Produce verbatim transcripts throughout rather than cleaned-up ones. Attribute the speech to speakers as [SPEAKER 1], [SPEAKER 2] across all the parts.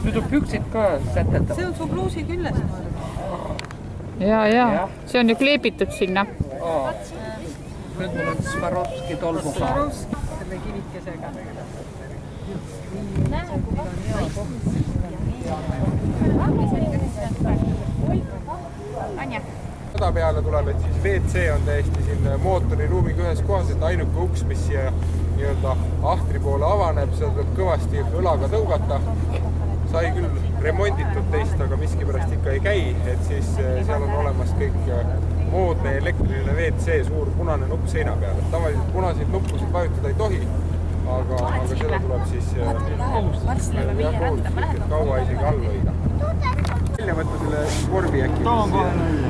[SPEAKER 1] Nüüd on püksid ka sätetavad.
[SPEAKER 2] See on su pluusi külles.
[SPEAKER 3] Ja, ja. See on ju kleebitud sinna.
[SPEAKER 1] Aa. Nüüd mul on Swarovski tolmuga.
[SPEAKER 2] Swarovski selle kivikesega.
[SPEAKER 4] Anja.
[SPEAKER 5] Seda peale tuleb, et siis V C on täiesti siin mootoriruumiga ühes kohas, et ainuke uks, mis siia nii-öelda ahtri poole avaneb, seda tuleb kõvasti õlaga tõugata. Sai küll remonditud teist, aga miskipärast ikka ei käi, et siis seal on olemas kõik moodne elektriline V C, suur punane nupp seina peal. Tavaliselt punaseid nuppusid vajutada ei tohi, aga, aga seda tuleb siis kaua isegi all hoida. Välja võtta selle korvi äkki.
[SPEAKER 1] Toon kohe välja.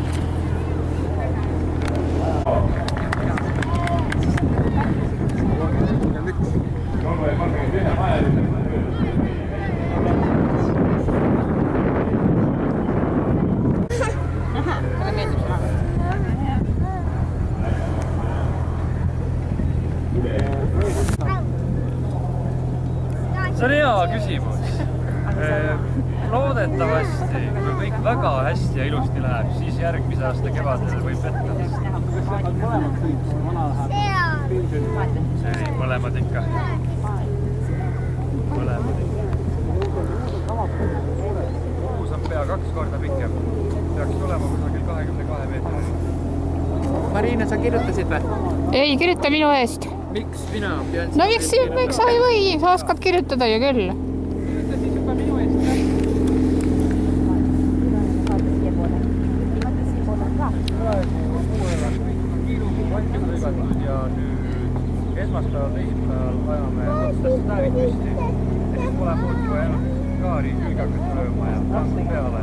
[SPEAKER 1] See on hea küsimus. Loodetavasti, kui kõik väga hästi ja ilusti läheb, siis järgmise aasta kevadel võib võtta. Ei, mõlemad ikka. Mõlemad ikka. Uus on pea kaks korda pikem. Peaks olema kusagil kahekümne kahe meetri.
[SPEAKER 6] Marina, sa kirjutasid või?
[SPEAKER 3] Ei, kirjuta minu eest.
[SPEAKER 6] Miks mina pean...
[SPEAKER 3] No miks, miks sa ei või? Sa oskad kirjutada ju küll.
[SPEAKER 6] Kirjuta siis juba minu eest.
[SPEAKER 1] Ja nüüd esmaspäeval, teisipäeval ajame otsast tävid püsti. Ja siis pole muud kui ainult kaari külgakat lööma ja tangu peale.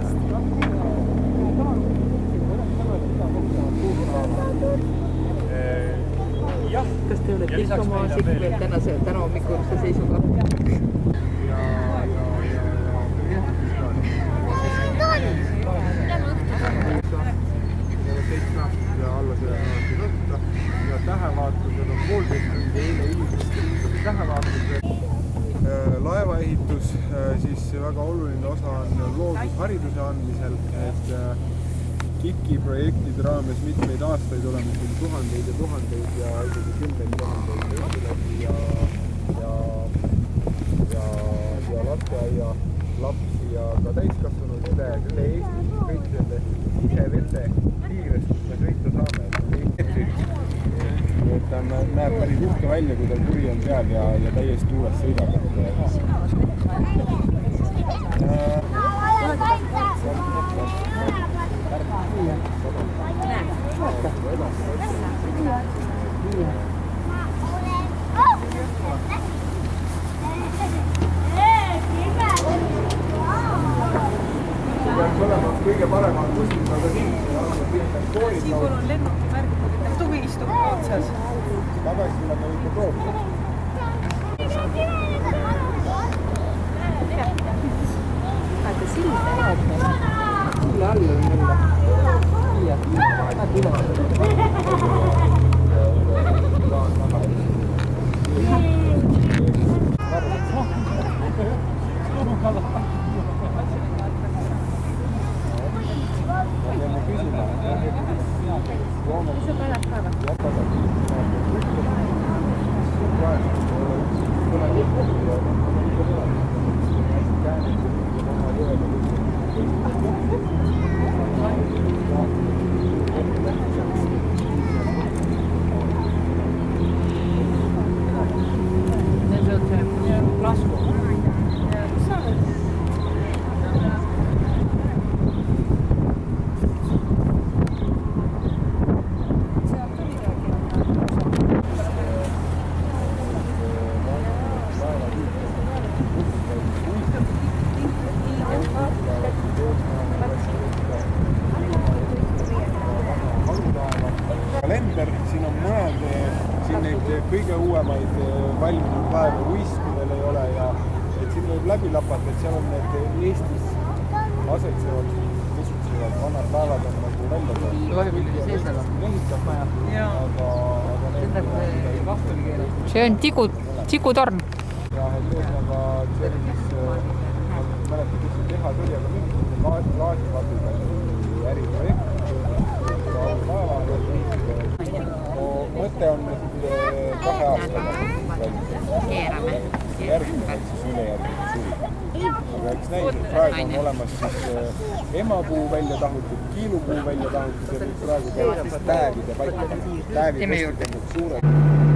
[SPEAKER 1] Jah.
[SPEAKER 6] Kas te olete ikka maasik veel tänase täna hommikusse seisuga? Ja,
[SPEAKER 5] ja, ja, ja. Ja alla selle alati võtta ja tähevaatused on poolteist tundi eile ilmselt tähevaatused. Laevaehitus, siis väga oluline osa on loodushariduse andmisel, et KIK-i projektide raames mitmeid aastaid oleme siin tuhandeid ja tuhandeid ja isegi kümneid tuhandeid õpilasi ja, ja, ja, ja lasteaia lapsi ja ka täiskasvanud üle, üle Eesti kõik selle sisevete piires, kus me sõita saame. Ta näeb päris uhke välja, kui tal kuri on peal ja, ja täiesti uues sõidab. Peaks olema kõige paremal kuskil, aga siin
[SPEAKER 2] Siibul on lennuki märgitud, et tuvi istub otsas.
[SPEAKER 5] Tagasi tulema võite proovida.
[SPEAKER 6] Vaata silda jaotab. Sille all on jälle. Viia. Vaata üle.
[SPEAKER 2] See päev ka või?
[SPEAKER 6] Need on see lasku.
[SPEAKER 5] Kalender, siin on mõned, siin neid kõige uuemaid valminud laevu uiskudel ei ole ja et siin võib läbi lapata, et seal on need Eestis asetsevad, kesutsevad vanad laevad on nagu välja toodud.
[SPEAKER 6] Loemilise seesel on.
[SPEAKER 5] Mehitab maja, aga, aga need
[SPEAKER 6] vahvel keelab.
[SPEAKER 3] See on tigu, tigutorn.
[SPEAKER 5] ja et ühesõnaga, see on siis mäleta, kes see teha tuli, aga mingisugune laadikatuga äriprojekt. Mõte on kahe aastaga
[SPEAKER 6] keerame.
[SPEAKER 5] järgmine, siis ülejärgmine suvi. Aga eks näis, et praegu on olemas siis emapuu välja tahutud, kiilupuu välja tahutud ja praegu käib siis täävide paika. Täävi tõesti suured.